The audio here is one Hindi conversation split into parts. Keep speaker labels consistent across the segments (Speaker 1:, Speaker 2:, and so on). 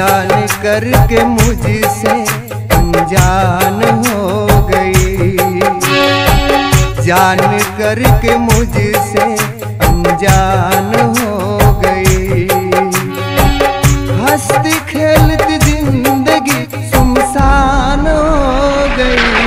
Speaker 1: जान करके मुझसे अनजान हो गई, जान करके मुझसे अनजान हो गई। हंसती खेलती जिंदगी सुनसान हो गई।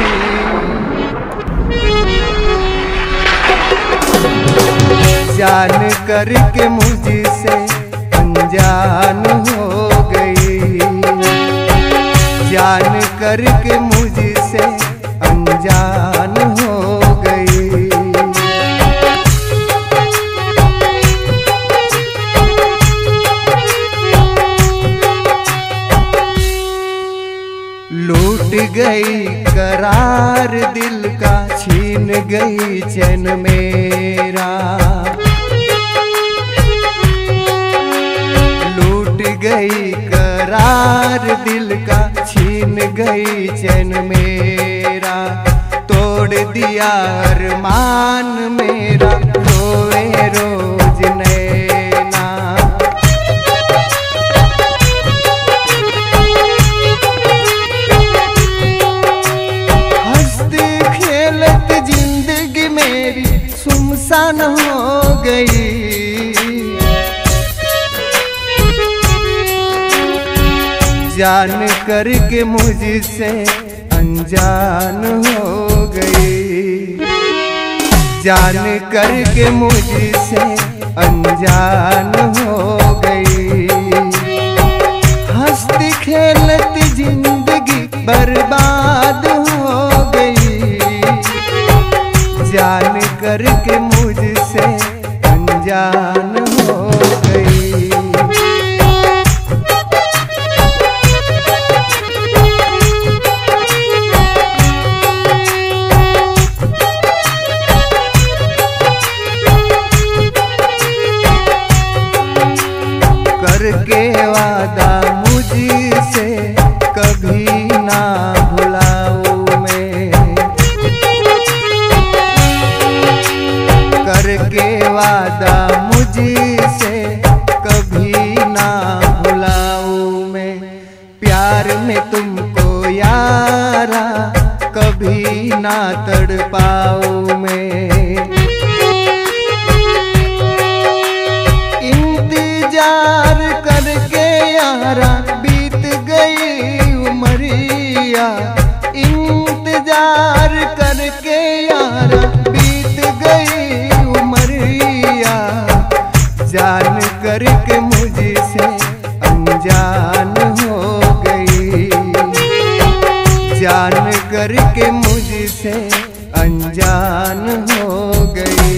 Speaker 1: जान करके मुझसे अनजान हो गई, जान करके मुझसे अनजान हो गई। लूट गई करार दिल का, छीन गई चैन मेरा। लूट गई करार दिल का, छीन गई चैन मेरा। तोड़ दिया अरमान मेरा, रोए रोज नैना। हंसती खेलत जिंदगी मेरी सुनसान हो गई। जान करके मुझसे अनजान हो गई, जान करके मुझसे अनजान हो गई। हंसती खेलती जिंदगी बर्बाद हो गई। जान करके मुझसे अनजान हो गई। करके वादा मुझसे कभी ना भुलाऊं मैं, करके वादा मुझसे कभी ना भुलाऊं मैं। प्यार में तुमको यारा कभी ना तड़पाऊं मैं। इंतजार करके यारा बीत गई उमरिया। इंतजार करके यारा बीत गई उमरिया। जान करके मुझसे अनजान हो गई, जान करके मुझसे अनजान हो गई।